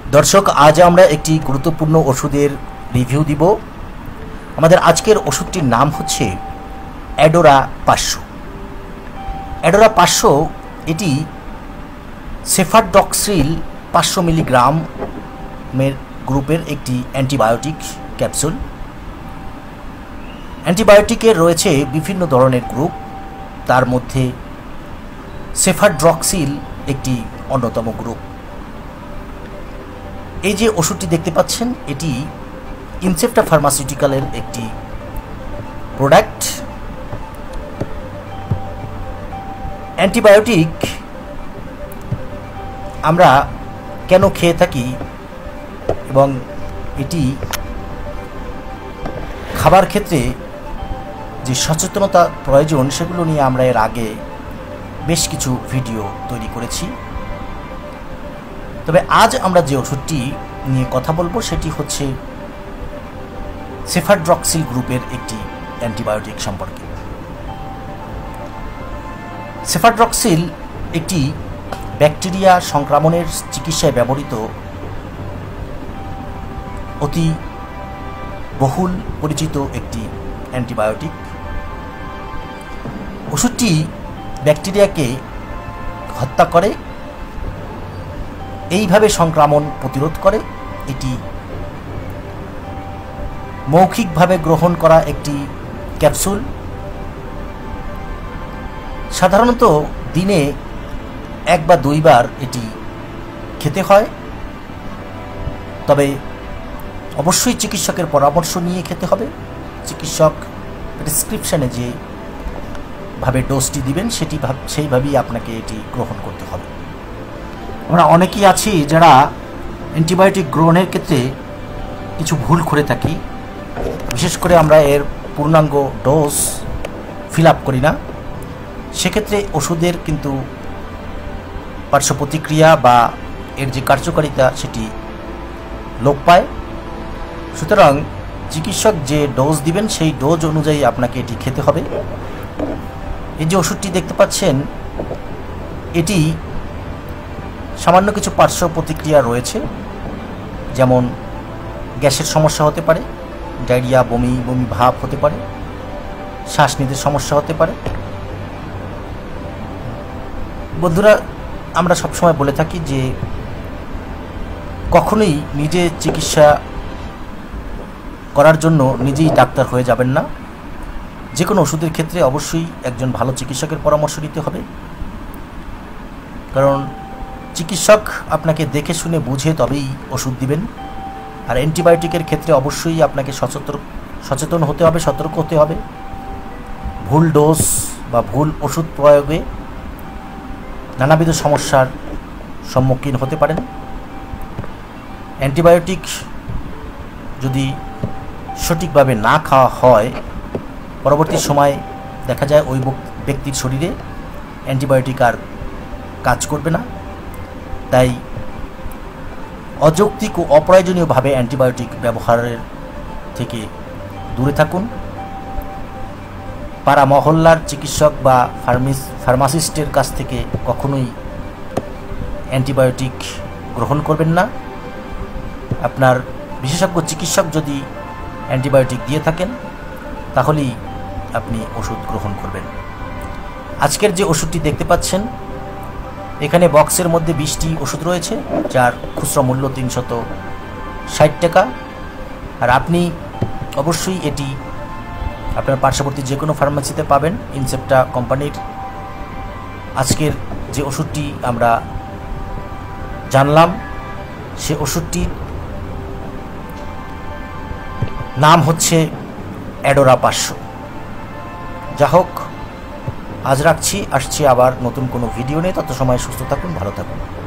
দর্শক, আজ আমরা একটি গুরুত্বপূর্ণ ওষুধের রিভিউ দিব। আমাদের আজকের ওষুধটির নাম হচ্ছে অ্যাডোরা 500। অ্যাডোরা 500 এটি সেফারডক্সিল 500 মিলিগ্রামের গ্রুপের একটি অ্যান্টিবায়োটিক ক্যাপসুল। অ্যান্টিবায়োটিকের রয়েছে বিভিন্ন ধরনের গ্রুপ, তার মধ্যে সেফারডক্সিল একটি অন্যতম গ্রুপ। এই যে ওষুধটি দেখতে পাচ্ছেন, এটি ইনসেপ্টা ফার্মাসিউটিক্যালের একটি প্রোডাক্ট। অ্যান্টিবায়োটিক আমরা কেন খেয়ে থাকি এবং এটি খাবার ক্ষেত্রে যে সচেতনতা প্রয়োজন সেগুলো নিয়ে আমরা এর আগে বেশ কিছু ভিডিও তৈরি করেছি। তবে আজ আমরা যে ওষুধটি নিয়ে কথা বলবো সেটি হচ্ছে সেফারডক্সিল গ্রুপের একটি অ্যান্টিবায়োটিক সম্পর্কে। সেফারডক্সিল একটি ব্যাকটেরিয়া সংক্রমণের চিকিৎসায় ব্যবহৃত অতি বহুল পরিচিত একটি অ্যান্টিবায়োটিক। ওষুধটি ব্যাকটেরিয়াকে হত্যা করে, এইভাবে সংক্রমণ প্রতিরোধ করে। এটি মৌখিকভাবে গ্রহণ করা একটি ক্যাপসুল। সাধারণত দিনে 1 বা 2 বার এটি খেতে হয়, তবে অবশ্যই চিকিৎসকের পরামর্শ নিয়ে খেতে হবে। চিকিৎসক প্রেসক্রিপশনে যেভাবে ডোজটি দিবেন সেইভাবেই আপনাকে এটি গ্রহণ করতে হবে। আমরা অনেকেই আছি যারা অ্যান্টিবায়োটিক গ্রহণের ক্ষেত্রে কিছু ভুল করে থাকি। বিশেষ করে আমরা এর পূর্ণাঙ্গ ডোজ ফিল আপ করি না। সেক্ষেত্রে ওষুধের কিন্তু পার্শ্ব প্রতিক্রিয়া বা এর যে কার্যকারিতা সেটি লোপ পায়। সুতরাং চিকিৎসক যে ডোজ দিবেন সেই ডোজ অনুযায়ী আপনাকে এটি খেতে হবে। এই যে ওষুধটি দেখতে পাচ্ছেন, এটি সামান্য কিছু পার্শ্ব প্রতিক্রিয়া রয়েছে, যেমন গ্যাসের সমস্যা হতে পারে, ডায়রিয়া, বমি বমি ভাব হতে পারে, শ্বাস নিতে সমস্যা হতে পারে। বন্ধুরা, আমরা সবসময় বলে থাকি যে কখনোই নিজে চিকিৎসা করার জন্য নিজেই ডাক্তার হয়ে যাবেন না। যে কোনো ওষুধের ক্ষেত্রে অবশ্যই একজন ভালো চিকিৎসকের পরামর্শ নিতে হবে, কারণ চিকিৎসক আপনাকে দেখে শুনে বুঝে তবেই ওষুধ দিবেন। আর অ্যান্টিবায়োটিকের ক্ষেত্রে অবশ্যই আপনাকে সচেতন হতে হবে, সতর্ক হতে হবে। ভুল ডোজ বা ভুল ওষুধ প্রয়োগে নানাবিধ সমস্যার সম্মুখীন হতে পারেন। অ্যান্টিবায়োটিক যদি সঠিকভাবে না খাওয়া হয়, পরবর্তী সময় দেখা যায় ওই ব্যক্তির শরীরে অ্যান্টিবায়োটিক আর কাজ করবে না। তাই অযৌক্তিক ও অপ্রয়োজনীয়ভাবে অ্যান্টিবায়োটিক ব্যবহারের থেকে দূরে থাকুন। পাড়া মহল্লার চিকিৎসক বা ফার্মাসিস্টের কাছ থেকে কখনোই অ্যান্টিবায়োটিক গ্রহণ করবেন না। আপনার বিশেষজ্ঞ চিকিৎসক যদি অ্যান্টিবায়োটিক দিয়ে থাকেন তাহলেই আপনি ওষুধ গ্রহণ করবেন। আজকের যে ওষুধটি দেখতে পাচ্ছেন, এখানে বক্সের মধ্যে 20টি ওষুধ রয়েছে, যার খুচরা মূল্য 360 টাকা। আর আপনি অবশ্যই এটি আপনার পার্শ্ববর্তী যে কোনো ফার্মেসিতে পাবেন। ইনসেপ্টা কোম্পানির আজকের যে ওষুধটি আমরা জানলাম, সে ওষুধটির নাম হচ্ছে অ্যাডোরা 500। যা হোক, আজ রাখছি, আসছি আবার নতুন কোনো ভিডিও নিয়ে। তত সময় সুস্থ থাকুন, ভালো থাকুন।